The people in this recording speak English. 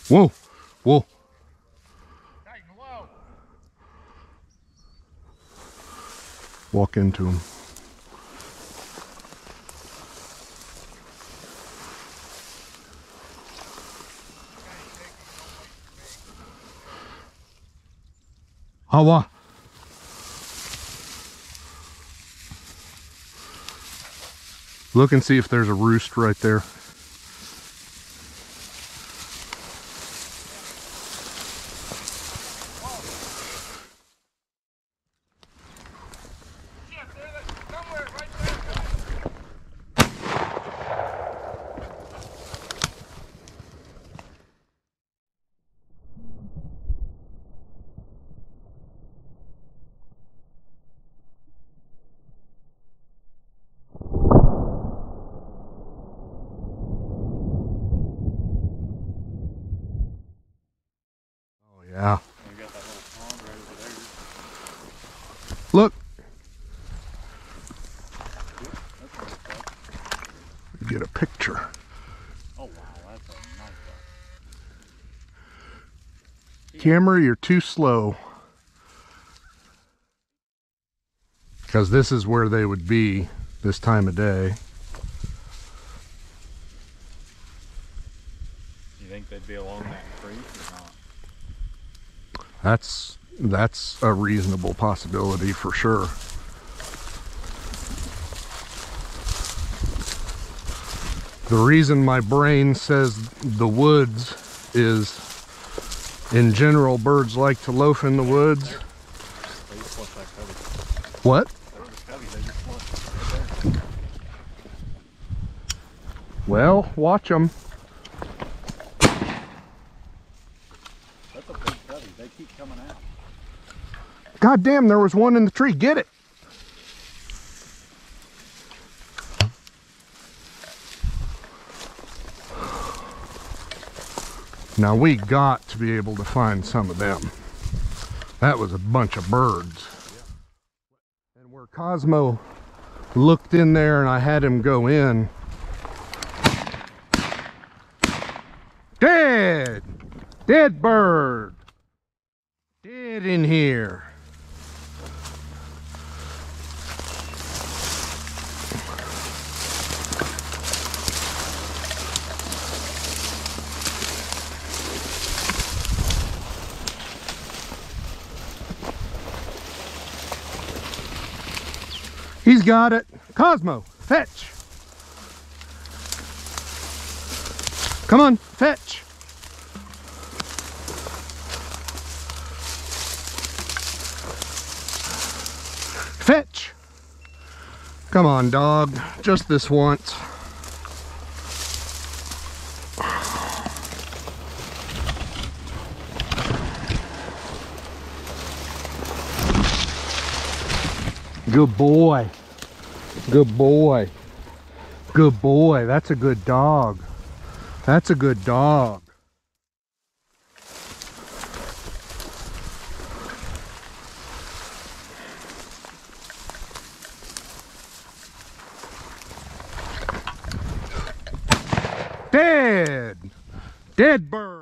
Whoa, whoa. Walk into him. Hawa. Look and see if there's a roost right there. Yeah. We got that little pond right over there. Look. Yep, Get a picture. oh wow, that's a nice one. Camera, you're too slow. Because this is where they would be this time of day. You think they'd be along that creek or not? That's a reasonable possibility for sure. The reason my brain says the woods is, in general, birds like to loaf in the woods. They just flush that covey. What? There was a covey, they just flushed right there. Well, watch them. That's a big covey, they keep coming out. God damn, there was one in the tree. Get it. Now we got to be able to find some of them. That was a bunch of birds. And where Cosmo looked in there and I had him go in. Dead! Dead bird! Dead in here. He's got it. Cosmo, fetch. Come on, fetch. Fetch. Come on, dog. Just this once. Good boy. Good boy. Good boy. That's a good dog. That's a good dog. Dead. Dead bird.